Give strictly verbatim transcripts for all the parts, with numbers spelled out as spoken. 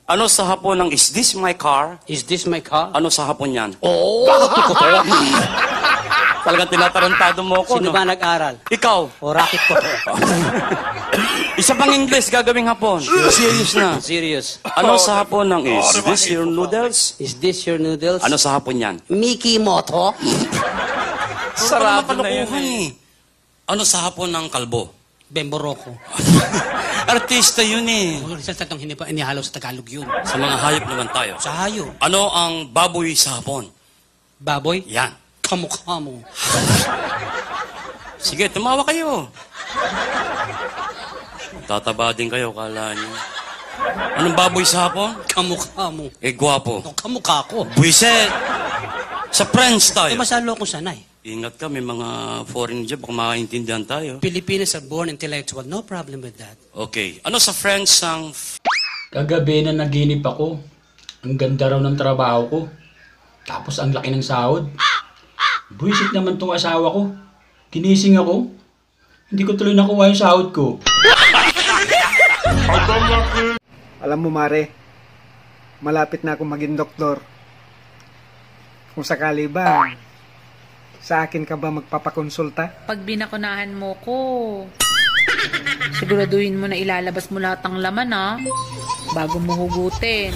Ano sa hapon ng is this my car? Is this my car? Ano sa hapon yan? Oh! Talagang tinatarantado mo ko, Sino no? ba nag-aral? Ikaw. O racket ko. Isa pang English gagawing hapon. Serious na. Serious. Ano sa hapon ng is this your noodles? Is this your noodles? Ano sa hapon yan? Mickey Moto? Sarado na yan eh. Ano sa hapon ng kalbo? Bemboroko. Artista yun eh. Oh, sa tatong hindi pa inihalo sa Tagalog yun. Sa mga hayop naman tayo. Sa hayop. Ano ang baboy sa hapon? Baboy? Yan. Kamukha mo. Sige, tumawa kayo. Tataba din kayo, kala niyo. Anong baboy sa hapon? Kamukha mo. Eh, gwapo. O, kamukha ko. Buiset! Sa French tayo. Eh, masalo akong sanay. Ingat ka, may mga foreign job, baka makaintindihan tayo. Filipinos are born intellectual. No problem with that. Okay. Ano sa French ang... Kagabi na naginip ako. Ang ganda raw ng trabaho ko. Tapos ang laki ng sahod. Buisit naman tong asawa ko. Ginising ako. Hindi ko tuloy nakuha yung sahod ko. Alam mo, Mare, malapit na ako maging doktor. Kung sakali ba, sa akin ka ba magpapakonsulta? Pag binakunahan mo ko, siguraduhin mo na ilalabas mo lahat ng laman, ha? Bago mo hugutin.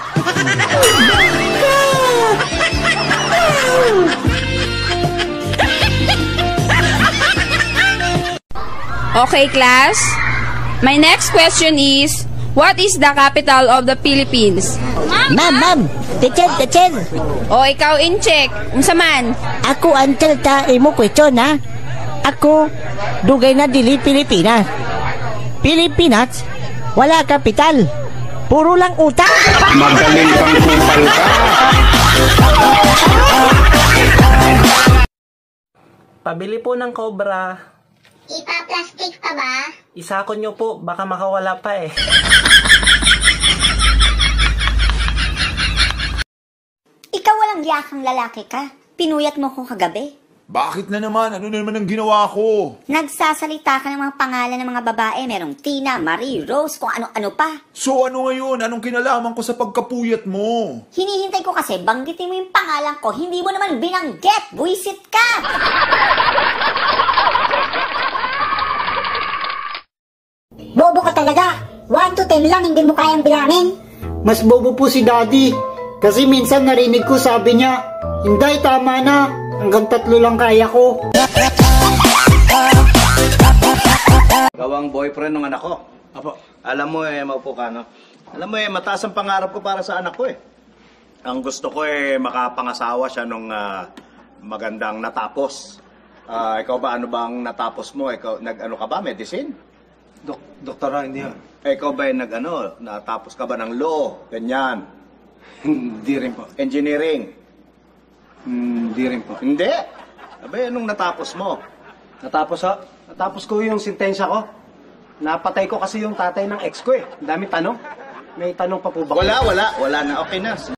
Okay, class. My next question is, what is the capital of the Philippines? Ma'am, ma'am, teacher, teacher. O, ikaw in check. Unsa man? Ako answer ta imo question ha. Ako dugay na dili Pilipinas. Pilipinas wala kapital. Puro lang utang. Magaling kang kupal ka. Pabili po ng Cobra. Ipa-plastic pa ba? Isakon nyo po, baka makawala pa eh. Ikaw walang yakang lalaki ka. Pinuyat mo ko kagabi. Bakit na naman? Ano na naman ang ginawa ko? Nagsasalita ka ng mga pangalan ng mga babae. Merong Tina, Marie, Rose, kung ano-ano pa. So ano ngayon? Anong kinalaman ko sa pagkapuyat mo? Hinihintay ko kasi banggitin mo yung pangalan ko. Hindi mo naman binanggit. Buisit ka! Bobo ka talaga. one to ten lang hindi mo kayang bilangin. Mas bobo po si Daddy. Kasi minsan narinig ko sabi niya, Inday, tama na. Hanggang tatlo lang kaya ko. Ikaw ang boyfriend ng anak ko. Apo. Alam mo eh, maupo ka, no? Alam mo eh, mataas ang pangarap ko para sa anak ko eh. Ang gusto ko eh, makapangasawa siya nung uh, magandang natapos. Uh, ikaw ba, ano bang natapos mo? Ikaw, nag-ano ka ba? Medicine? Dok doktora, hindi yan. Eh, ikaw ba nag-ano? Natapos ka ba ng law? Ganyan. Hindi rin po. Engineering? Hindi rin po. Hindi. Abay, anong natapos mo? Natapos ha? Natapos ko yung sentensya ko. Napatay ko kasi yung tatay ng ex ko eh. Ang dami tanong. May tanong pa po ba? Wala, wala. Wala na. Okay na.